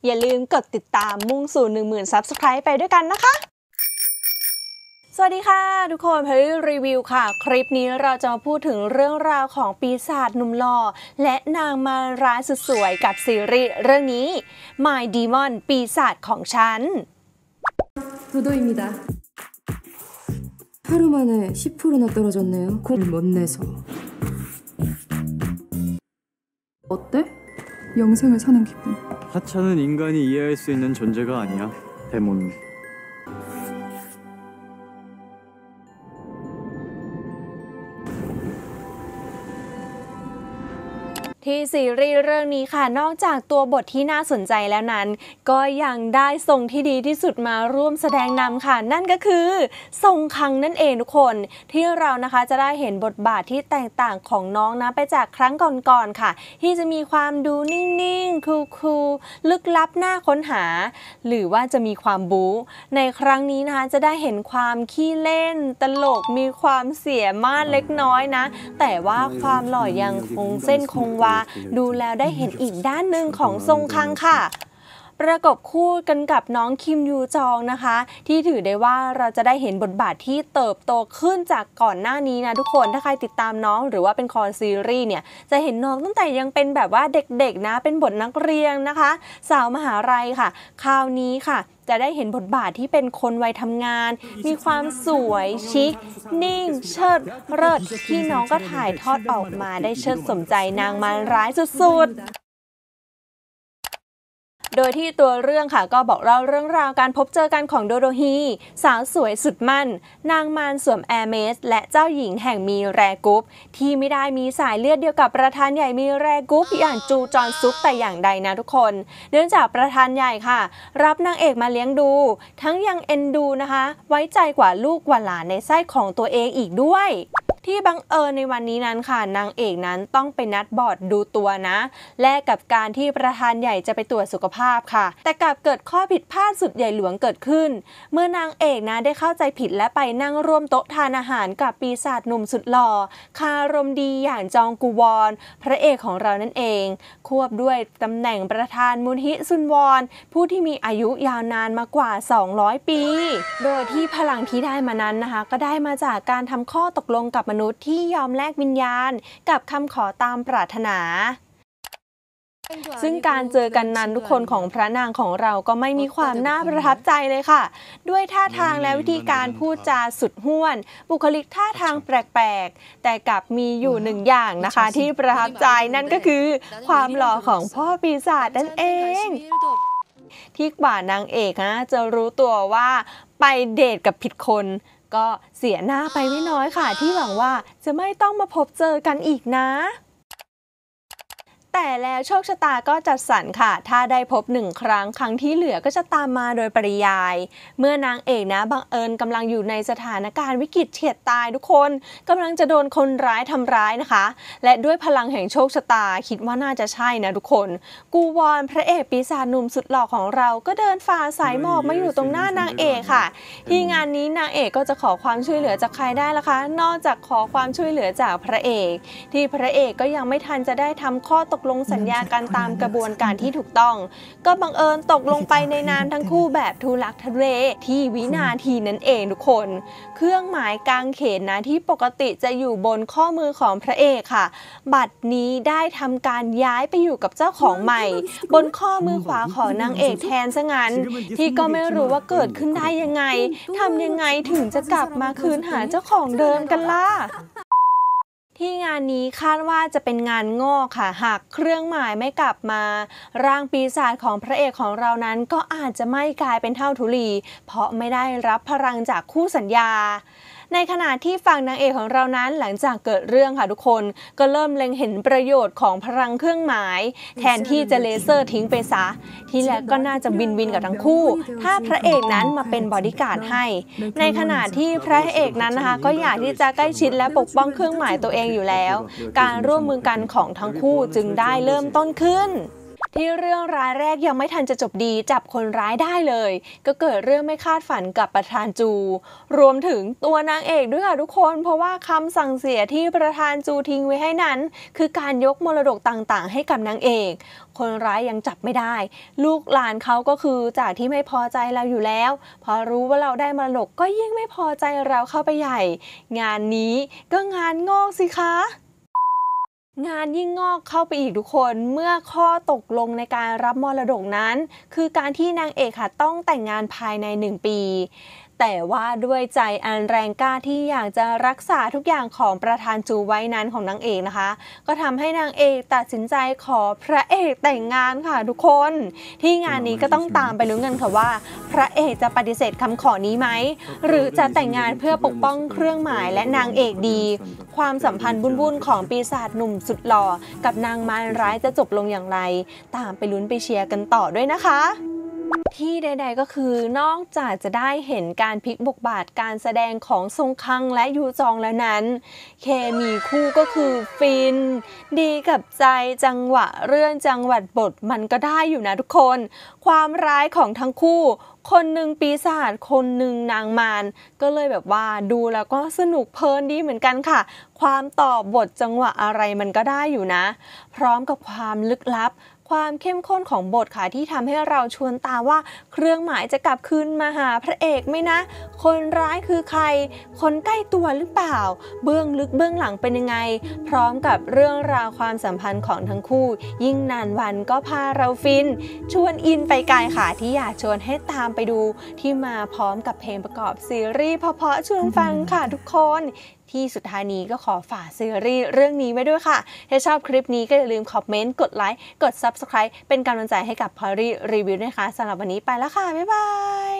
อย่าลืมกดติดตามมุ่งสู่ 10,000 Subscribe ไปด้วยกันนะคะสวัสดีค่ะทุกคนพาริรีวิวค่ะคลิปนี้เราจะมาพูดถึงเรื่องราวของปีศาจหนุ่มหล่อและนางมารร้ายสุดสวยกับซีรีส์เรื่องนี้ My Demon ปีศาจของฉัน 도도입니다. 하루 만에 10%나 떨어졌네요. 공을 못 내서. 어때? 영생을 사는 기분. 하찮은 인간이 이해할 수 있는 존재가 아니야. 데몬. ที่ซีรีส์เรื่องนี้ค่ะนอกจากตัวบทที่น่าสนใจแล้วนั้นก็ยังได้ทรงที่ดีที่สุดมาร่วมแสดงนำค่ะนั่นก็คือทรงคังนั่นเองทุกคนที่เรานะคะจะได้เห็นบทบาทที่แตกต่างของน้องนะไปจากครั้งก่อนๆค่ะที่จะมีความดูนิ่งๆคูลๆลึกลับน่าค้นหาหรือว่าจะมีความบู๊ในครั้งนี้นะคะจะได้เห็นความขี้เล่นตลกมีความเสียมาดเล็กน้อยนะแต่ว่าความหล่อยังคงเส้นคงวาดูแล้วได้เห็นอีกด้านหนึ่งของทรงคังค่ะประกบคู่กันกับน้องคิมยูจองนะคะที่ถือได้ว่าเราจะได้เห็นบทบาทที่เติบโตขึ้นจากก่อนหน้านี้นะทุกคนถ้าใครติดตามน้องหรือว่าเป็นคอซีรีส์เนี่ยจะเห็นน้องตั้งแต่ยังเป็นแบบว่าเด็กๆนะเป็นบทนักเรียนนะคะสาวมหาลัยค่ะคราวนี้ค่ะจะได้เห็นบทบาทที่เป็นคนวัยทำงานมีความสวยชิคนิ่งเชิดเลิศที่น้องก็ถ่ายทอดออกมาได้เชิดสมใจนางมารร้ายสุดๆโดยที่ตัวเรื่องค่ะก็บอกเล่าเรื่องราวการพบเจอกันของโดโดฮีสาวสวยสุดมั่นนางมารสวมแอร์เมสและเจ้าหญิงแห่งมีแรกรุ๊ปที่ไม่ได้มีสายเลือดเดียวกับประธานใหญ่มีแรกรุ๊ปอย่างจูจอนซุกแต่อย่างใดนะทุกคนเนื่องจากประธานใหญ่ค่ะรับนางเอกมาเลี้ยงดูทั้งยังเอ็นดูนะคะไว้ใจกว่าลูกกว่าหลานในไส้ของตัวเองอีกด้วยที่บังเอิญในวันนี้นั้นค่ะนางเอกนั้นต้องไปนัดบอร์ดดูตัวนะแลกกับการที่ประธานใหญ่จะไปตรวจสุขภาพค่ะแต่กลับเกิดข้อผิดพลาดสุดใหญ่หลวงเกิดขึ้นเมื่อนางเอกนะได้เข้าใจผิดและไปนั่งร่วมโต๊ะทานอาหารกับปีศาจหนุ่มสุดหล่อคารมดีอย่างจองกูวอนพระเอกของเรานั่นเองควบด้วยตำแหน่งประธานมูลฮิซุนวอนผู้ที่มีอายุยาวนานมากว่า200 ปีโดยที่พลังที่ได้มานั้นนะคะก็ได้มาจากการทำข้อตกลงกับมนุษย์ที่ยอมแลกวิญญาณกับคำขอตามปรารถนาซึ่งการเจอกันนั้นทุกคนของพระนางของเราก็ไม่มีความน่าประทับใจเลยค่ะด้วยท่าทางและวิธีการพูดจาสุดห้วนบุคลิกท่าทางแปลกๆแต่กลับมีอยู่หนึ่งอย่างนะคะที่ประทับใจนั่นก็คือความหล่อของพ่อปีศาจนั่นเองที่กว่านางเอกนะจะรู้ตัวว่าไปเดทกับผิดคนก็เสียหน้าไปไม่น้อยค่ะที่หวังว่าจะไม่ต้องมาพบเจอกันอีกนะแต่แล้วโชคชะตาก็จัดสรรค่ะถ้าได้พบ1 ครั้งครั้งที่เหลือก็จะตามมาโดยปริยายเมื่อนางเอกนะบังเอิญกำลังอยู่ในสถานการณ์วิกฤตเฉียดตายทุกคนกำลังจะโดนคนร้ายทำร้ายนะคะและด้วยพลังแห่งโชคชะตาคิดว่าน่าจะใช่นะทุกคนกูวอนพระเอกปีศาจหนุ่มสุดหล่อของเราก็เดินฝ่าสายหมอกมาอยู่ตรงหน้านางเอกค่ะที่งานนี้นางเอกก็จะขอความช่วยเหลือจากใครได้ล่ะคะนอกจากขอความช่วยเหลือจากพระเอกที่พระเอกก็ยังไม่ทันจะได้ทำข้อตกลงสัญญากันตามกระบวนการที่ถูกต้องก็บังเอิญตกลงไปในนามทั้งคู่แบบทุลักทุเลที่วินาทีนั้นเองทุกคนเครื่องหมายกางเขนนะที่ปกติจะอยู่บนข้อมือของพระเอกค่ะบัดนี้ได้ทำการย้ายไปอยู่กับเจ้าของใหม่บนข้อมือขวาของนางเอกแทนซะงั้นที่ก็ไม่รู้ว่าเกิดขึ้นได้ยังไงทำยังไงถึงจะกลับมาคืนหาเจ้าของเดิมกันล่ะที่งานนี้คาดว่าจะเป็นงานงอกค่ะหากเครื่องหมายไม่กลับมาร่างปีศาจของพระเอกของเรานั้นก็อาจจะไม่กลายเป็นเท่าธุลีเพราะไม่ได้รับพลังจากคู่สัญญาในขณะที่ฝั่งนางเอกของเรานั้นหลังจากเกิดเรื่องค่ะทุกคนก็เริ่มเล็งเห็นประโยชน์ของพลังเครื่องหมายแทนที่จะเลเซอร์ทิ้งไปซะที่แรกก็น่าจะวินกับทั้งคู่ถ้าพระเอกนั้นมาเป็นบอดี้การ์ดให้ในขณะที่พระเอกนั้นนะคะก็อยากที่จะใกล้ชิดและปกป้องเครื่องหมายตัวเองอยู่แล้วการร่วมมือกันของทั้งคู่จึงได้เริ่มต้นขึ้นที่เรื่องร้ายแรกยังไม่ทันจะจบดีจับคนร้ายได้เลยก็เกิดเรื่องไม่คาดฝันกับประธานจูรวมถึงตัวนางเอกด้วยค่ะทุกคนเพราะว่าคำสั่งเสียที่ประธานจูทิ้งไว้ให้นั้นคือการยกมรดกต่างๆให้กับนางเอกคนร้ายยังจับไม่ได้ลูกหลานเขาก็คือจากที่ไม่พอใจเราอยู่แล้วพอรู้ว่าเราได้มรดกก็ยิ่งไม่พอใจเราเข้าไปใหญ่งานนี้ก็งานงอกสิคะงานยิ่งงอกเข้าไปอีกทุกคนเมื่อข้อตกลงในการรับมรดกนั้นคือการที่นางเอกค่ะต้องแต่งงานภายใน1 ปีแต่ว่าด้วยใจอันแรงกล้าที่อยากจะรักษาทุกอย่างของประธานจูไว้นั้นของนางเอกนะคะก็ทำให้นางเอกตัดสินใจขอพระเอกแต่งงานค่ะทุกคนที่งานนี้ก็ต้องตามไปลุ้นกันค่ะว่าพระเอกจะปฏิเสธคำขอนี้ไหมหรือจะแต่งงานเพื่อปกป้องเครื่องหมายและนางเอกดีความสัมพันธ์วุ่นๆของปีศาจหนุ่มสุดหล่อกับนางมารร้ายจะจบลงอย่างไรตามไปลุ้นไปเชียร์กันต่อด้วยนะคะที่ใดๆก็คือนอกจากจะได้เห็นการพลิกบทบาทการแสดงของซงคังและยูจองแล้วนั้นเคมีคู่ก็คือฟินดีกับใจจังหวะเรื่องจังหวัดบทมันก็ได้อยู่นะทุกคนความร้ายของทั้งคู่คนหนึ่งปีศาจคนหนึ่งนางมารก็เลยแบบว่าดูแล้วก็สนุกเพลินดีเหมือนกันค่ะความต่อบทจังหวะอะไรมันก็ได้อยู่นะพร้อมกับความลึกลับความเข้มข้นของบทค่ะที่ทำให้เราชวนตามว่าเครื่องหมายจะกลับคืนมาหาพระเอกไหมนะคนร้ายคือใครคนใกล้ตัวหรือเปล่าเบื้องลึกเบื้องหลังเป็นยังไงพร้อมกับเรื่องราวความสัมพันธ์ของทั้งคู่ยิ่งนานวันก็พาเราฟินชวนอินไปไกลค่ะที่อยากชวนให้ตามไปดูที่มาพร้อมกับเพลงประกอบซีรีส์เพราะๆชวนฟังค่ะทุกคนที่สุดท้ายนี้ก็ขอฝากซีรีส์เรื่องนี้ไว้ด้วยค่ะถ้าชอบคลิปนี้ก็อย่าลืมคอมเมนต์กดไลค์กด Subscribe เป็นกำลังใจให้กับพอลลี่รีวิวด้วยค่ะสำหรับวันนี้ไปแล้วค่ะบ๊ายบาย